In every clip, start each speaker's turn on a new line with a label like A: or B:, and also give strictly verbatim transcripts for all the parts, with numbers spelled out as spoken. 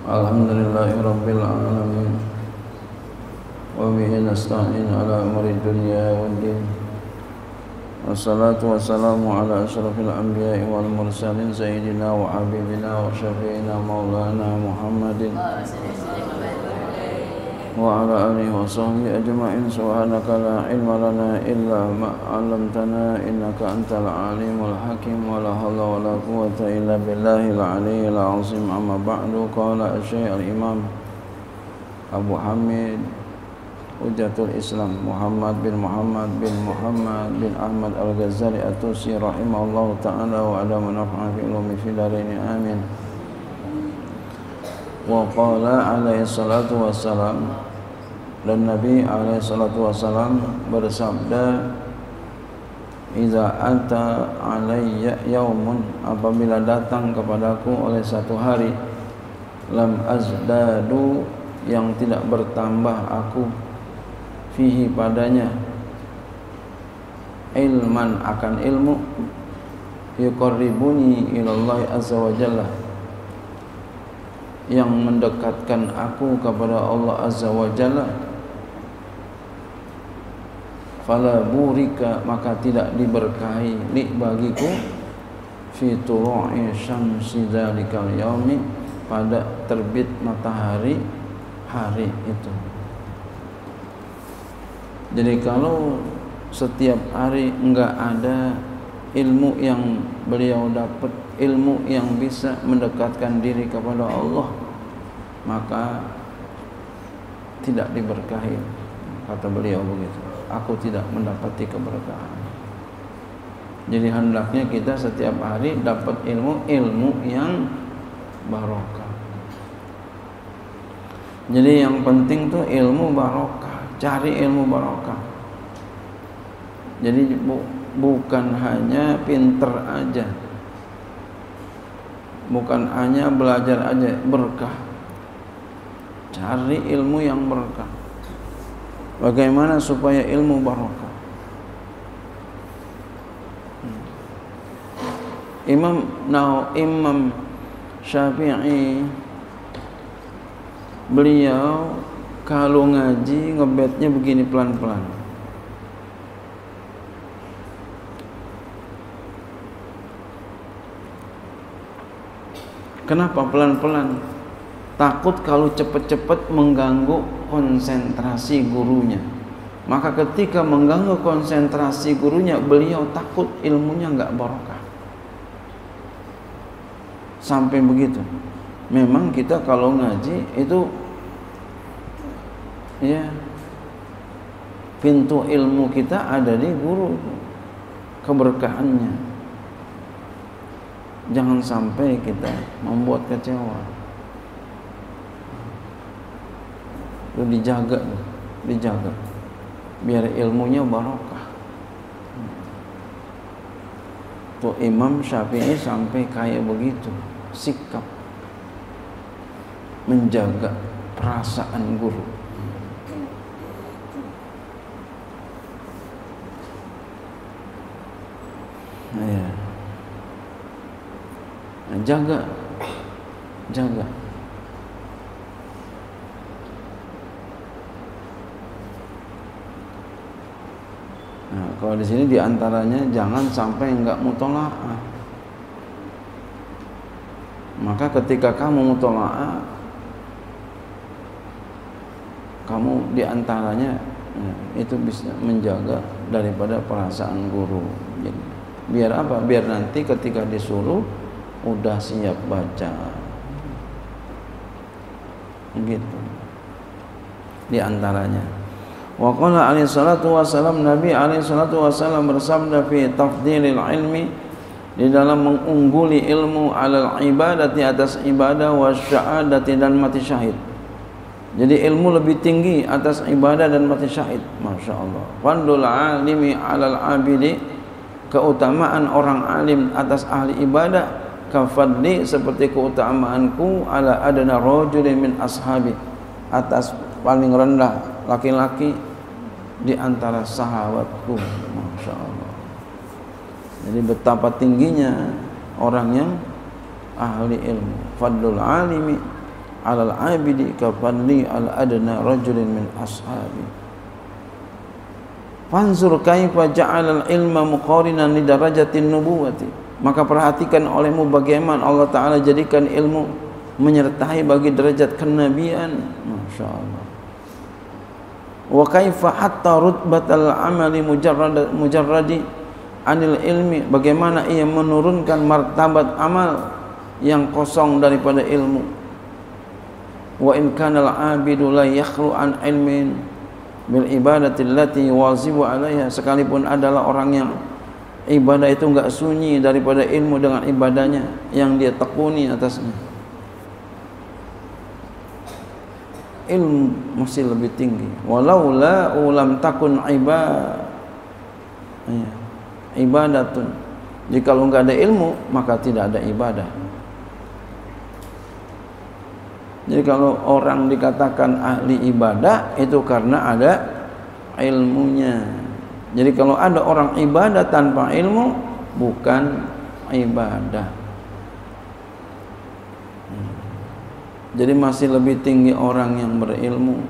A: Alhamdulillahi rabbil alamin. Wa bihi nasta'in ala umuri dunya waddin. Wassalatu wassalamu ala asyrafil anbiya'i wal mursalin sayyidina wa habibina wa syafi'ina maulana Muhammadin wa ala alihi wa sahbihi ajma'in. Subhanaka la ilma lana illa ma 'allamtana innaka antal alimul hakim. Wa la haula wa la quwwata illa billahil aliyyil azim. Amma ba'du. Qala asy-syaikh al-imam Abu Hamid Hujjatul Islam Muhammad bin Muhammad bin Muhammad bin Ahmad Al-Ghazali At-Tusi rahimahullahu ta'ala wa ala manafa'an fi ulumi fi daraini amin. Wa qala alaihi salatu wassalam, dan Nabi alaihi salatu wassalam bersabda, iza anta alayya yaumun, apabila datang kepadaku oleh satu hari, lam azdadu, yang tidak bertambah aku, fihi padanya, ilman akan ilmu, yuqarribuni ilallahi azza wa jalla, yang mendekatkan aku kepada Allah azza wa jalla, fala burika, maka tidak diberkahi, li bagiku, fi tulu'i syamsi dzalikal yaumi, pada terbit matahari hari itu. Jadi kalau setiap hari enggak ada ilmu yang beliau dapat, ilmu yang bisa mendekatkan diri kepada Allah, maka tidak diberkahi, kata beliau begitu. Aku tidak mendapati keberkahan. Jadi hendaknya kita setiap hari dapat ilmu, ilmu yang barokah. Jadi yang penting tuh ilmu barokah, cari ilmu barokah. Jadi bu, bukan hanya pinter aja, bukan hanya belajar aja, berkah. Cari ilmu yang berkah. Bagaimana supaya ilmu barokah? Imam Nau Imam Syafi'i, beliau kalau ngaji ngebetnya begini pelan-pelan. Kenapa pelan-pelan? Takut kalau cepat-cepat mengganggu konsentrasi gurunya. Maka ketika mengganggu konsentrasi gurunya, beliau takut ilmunya enggak barokah. Sampai begitu. Memang kita kalau ngaji itu ya, pintu ilmu kita ada di guru, keberkahannya. Jangan sampai kita membuat kecewa. Itu dijaga, dijaga biar ilmunya barokah. Tuh Imam Syafi'i sampai kayak begitu sikap menjaga perasaan guru. Ya. Nah, jaga, jaga. Nah, kalau di sini diantaranya jangan sampai enggak mutola'ah. Maka ketika kamu mutola'ah, kamu diantaranya ya, itu bisa menjaga daripada perasaan guru. Jadi, biar apa? Biar nanti ketika disuruh udah siap baca. Gitu. Diantaranya. Wa qala alaihi salatu wassalam, Nabi alaihi salatu wassalam bersabda fi tafdilil ilmi, di dalam mengungguli ilmu alal ibadati, atas ibadah, wa syahadati, dan mati syahid. Jadi ilmu lebih tinggi atas ibadah dan mati syahid. Masya Allah. Fadlul alimi alal abidi, keutamaan orang alim atas ahli ibadah, kafadli, seperti keutamaanku, ala adana rajulin min ashabi, atas paling rendah laki-laki di antara sahabatku. Masya Allah. Jadi betapa tingginya orang yang ahli ilmu. Fadlul alimi 'alal 'abidi ka fadli al adna rajulin min ashabi. Fanzur kaifa ja'ala al ilma muqarinan li darajatin nubuwati. Maka perhatikan olehmu bagaimana Allah Ta'ala jadikan ilmu menyertai bagi derajat kenabian. Masya Allah. Wa kaifa hatta rutbatal amali mujarrad mujarradi anil ilmi, bagaimana ia menurunkan martabat amal yang kosong daripada ilmu. Wa in kana al-'abidu la yakhlu an ilmin bil ibadati allati wazibu 'alaiha, sekalipun adalah orang yang ibadah itu enggak sunyi daripada ilmu dengan ibadahnya yang dia tekuni atasnya. Ilmu masih lebih tinggi. Walau la ulam takun ibadah, ya, ibadatun. Jika lu enggak ada ilmu, maka tidak ada ibadah. Jadi kalau orang dikatakan ahli ibadah itu karena ada ilmunya. Jadi kalau ada orang ibadah tanpa ilmu, bukan ibadah. Jadi masih lebih tinggi orang yang berilmu.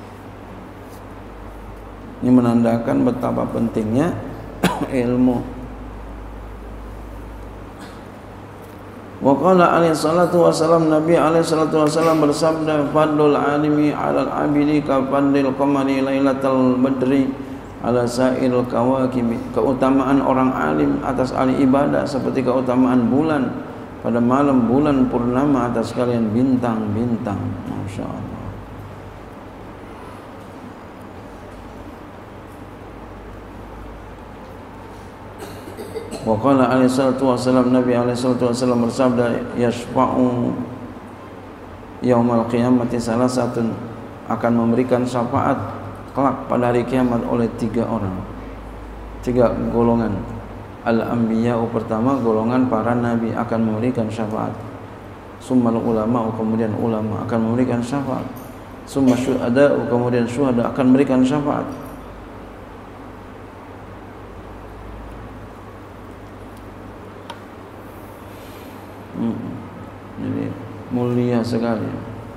A: Ini menandakan betapa pentingnya ilmu. Wa qala alaihi salatu wasallam, Nabi alaihi salatu wasallam bersabda, fadlul alimi 'alal 'abidi ka fadlil qamari lailatal badri 'ala sa'il kawakibi. Keutamaan orang alim atas ahli ibadah seperti keutamaan bulan pada malam bulan purnama atas kalian bintang-bintang. Masya Allah. Wa qala alaihi salatu wasallam, Nabi alaihi salatu wasallam bersabda, yashfa'u yaumal qiyamati salasatun, akan memberikan syafaat kelak pada hari kiamat oleh tiga orang, tiga golongan. Al-anbiya'u, pertama golongan para nabi akan memberikan syafaat. Summal ulama'u, kemudian ulama akan memberikan syafaat. Summa syuhada'u, kemudian syuhada akan memberikan syafaat. Hmm. Jadi mulia sekali.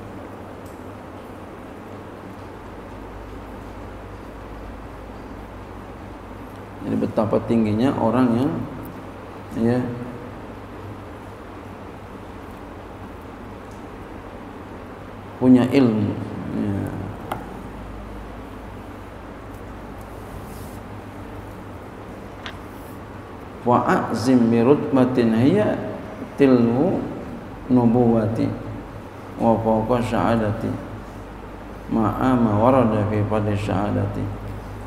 A: Jadi betapa tingginya orang yang ya punya ilmu. Ya. Wa a'zim bi rutbatin hiya tilmu nubuwati wa fawqa syahadati ma'a ma warada fi fadli syahadati.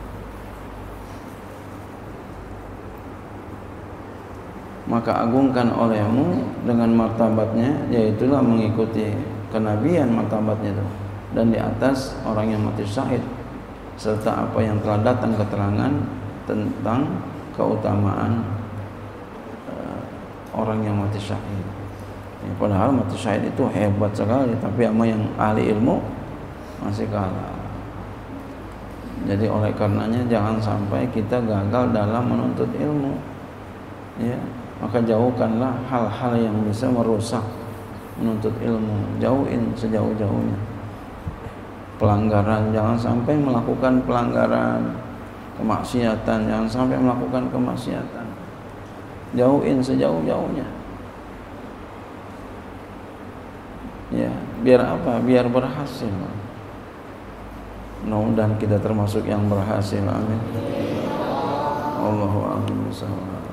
A: Maka agungkan olehmu dengan martabatnya, yaitulah mengikuti kenabian martabatnya itu, dan di atas orang yang mati syahid, serta apa yang telah datang keterangan tentang keutamaan uh, orang yang mati syahid. Ya, padahal mati syahid itu hebat sekali, tapi sama yang ahli ilmu masih kalah. Jadi oleh karenanya jangan sampai kita gagal dalam menuntut ilmu. Ya, maka jauhkanlah hal-hal yang bisa merusak menuntut ilmu, jauhin sejauh-jauhnya. Pelanggaran, jangan sampai melakukan pelanggaran, kemaksiatan, jangan sampai melakukan kemaksiatan, jauhin sejauh-jauhnya. Ya, biar apa? Biar berhasil. Mudah-mudahan kita termasuk yang berhasil. Amin. Allahu a'lam bishawab.